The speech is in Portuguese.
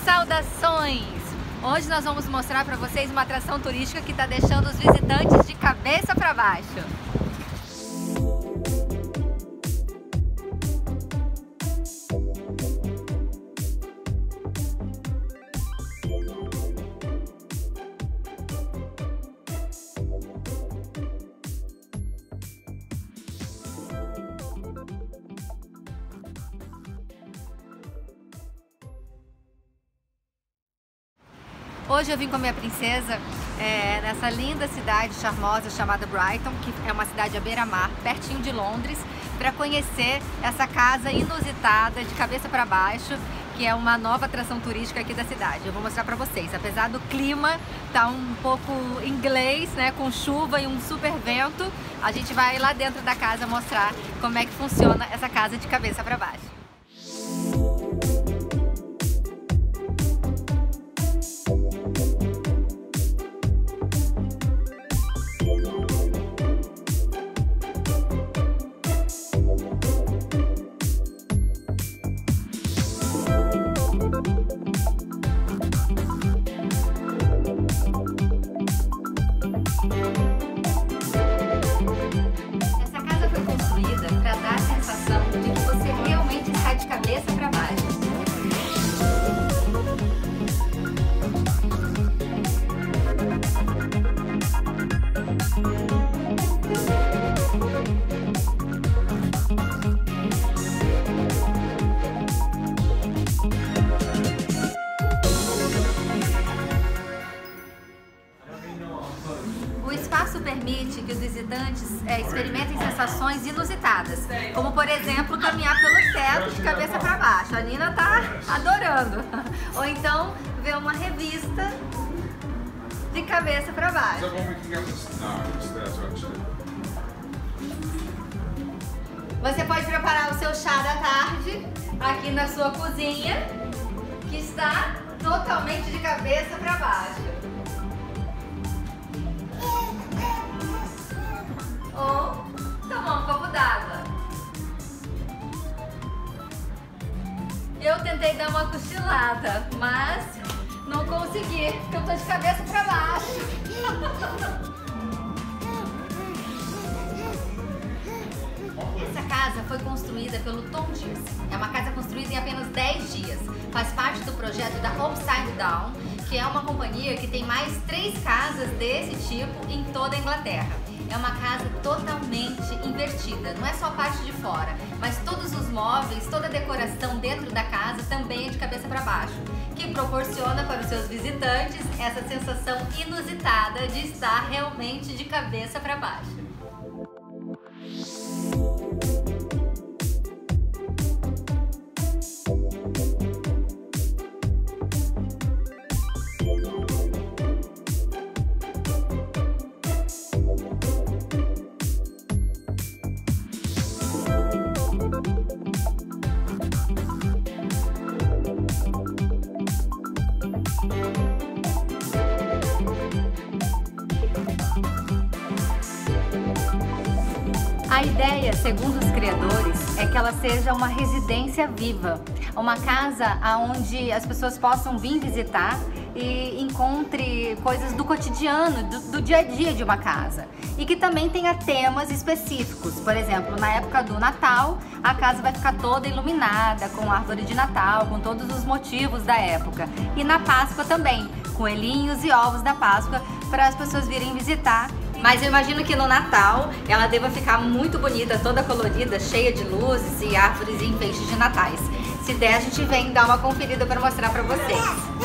Saudações! Hoje nós vamos mostrar para vocês uma atração turística que está deixando os visitantes de cabeça para baixo. Hoje eu vim com a minha princesa nessa linda cidade charmosa chamada Brighton, que é uma cidade à beira-mar, pertinho de Londres, para conhecer essa casa inusitada de cabeça para baixo, que é uma nova atração turística aqui da cidade. Eu vou mostrar para vocês. Apesar do clima tá um pouco inglês, né, com chuva e um super vento, a gente vai lá dentro da casa mostrar como é que funciona essa casa de cabeça para baixo. Permite que os visitantes experimentem sensações inusitadas, como por exemplo caminhar pelo teto de cabeça para baixo. A Nina tá adorando. Ou então ver uma revista de cabeça para baixo. Você pode preparar o seu chá da tarde aqui na sua cozinha, que está totalmente de cabeça para baixo. Ou tomar um copo d'água. Eu tentei dar uma cochilada, mas não consegui, porque eu tô de cabeça para baixo. Essa casa foi construída pelo Tom Dias. É uma casa construída em apenas 10 dias. Faz parte do projeto da Upside Down, que é uma companhia que tem mais 3 casas desse tipo em toda a Inglaterra. É uma casa totalmente invertida, não é só a parte de fora, mas todos os móveis, toda a decoração dentro da casa também é de cabeça para baixo, que proporciona para os seus visitantes essa sensação inusitada de estar realmente de cabeça para baixo. A ideia, segundo os criadores, é que ela seja uma residência viva, uma casa onde as pessoas possam vir visitar e encontre coisas do cotidiano, do dia a dia de uma casa. E que também tenha temas específicos. Por exemplo, na época do Natal, a casa vai ficar toda iluminada, com árvore de Natal, com todos os motivos da época. E na Páscoa também, coelhinhos e ovos da Páscoa, para as pessoas virem visitar. Mas eu imagino que no Natal ela deva ficar muito bonita, toda colorida, cheia de luzes e árvores e enfeixes de natais. Se der, a gente vem dar uma conferida para mostrar para vocês.